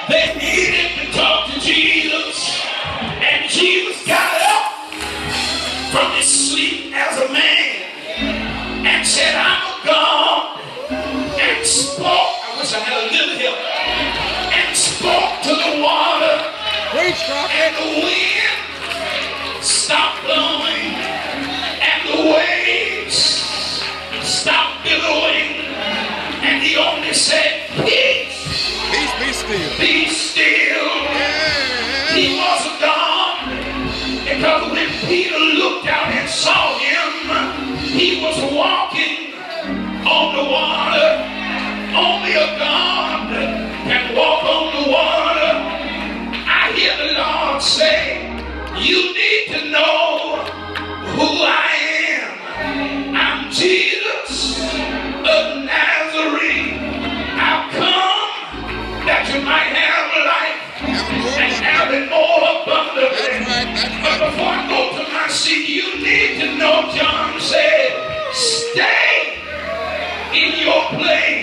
They needed to talk to Jesus, and Jesus got up from his sleep as a man and said, I'm a God, and spoke. I wish I had a little help. And spoke to the water, and the wind stopped blowing, and the waves stopped billowing, and he only said, peace. Peace, be still. Be still. Yeah. He was a God, because when Peter looked out and saw him, he was walking on the water. Only a God can walk on the water. I hear the Lord say, you need to know who I am. I'm Jesus of Nazareth. I've come that you might have life and have it more abundantly. But before I go to my seat, you need to know, John said, stay in your place.